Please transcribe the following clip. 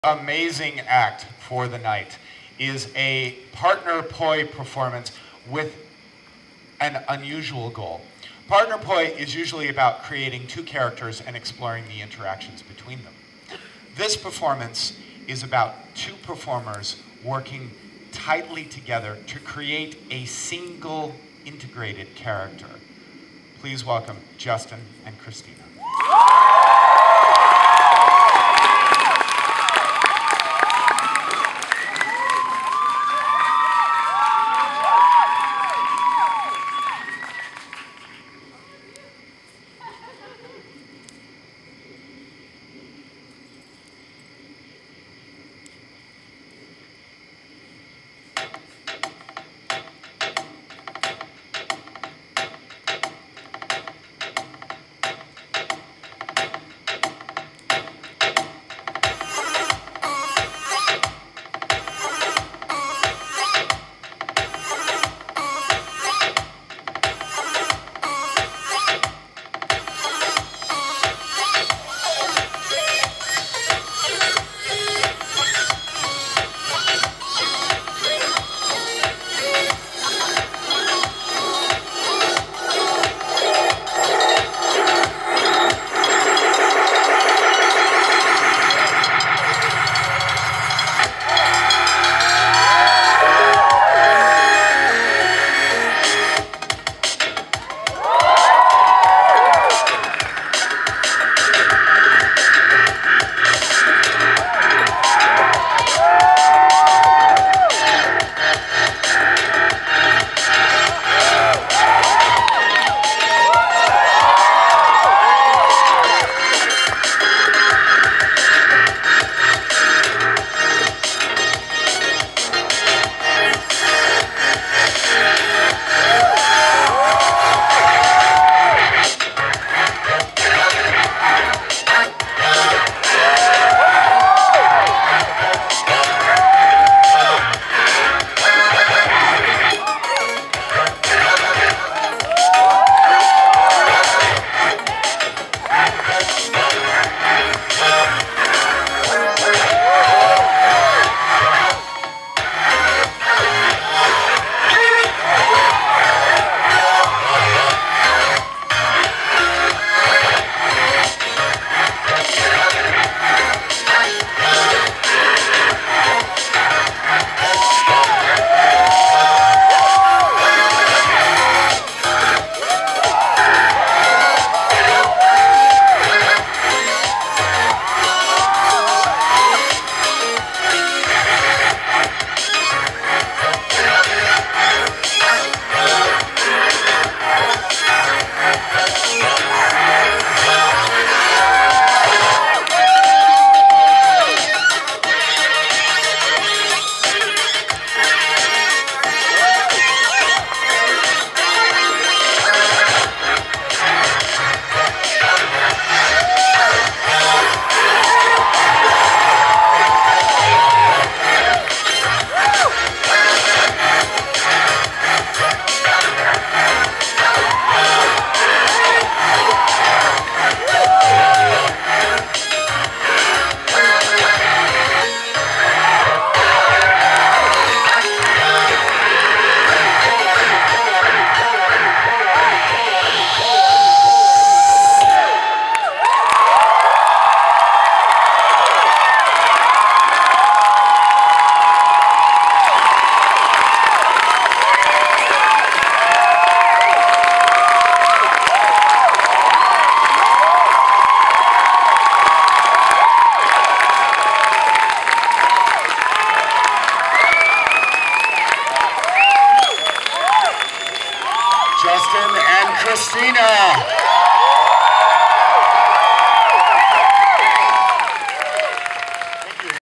Amazing act for the night is a partner poi performance with an unusual goal. Partner poi is usually about creating two characters and exploring the interactions between them. This performance is about two performers working tightly together to create a single integrated character. Please welcome Justin and Christina. Justin and Christina.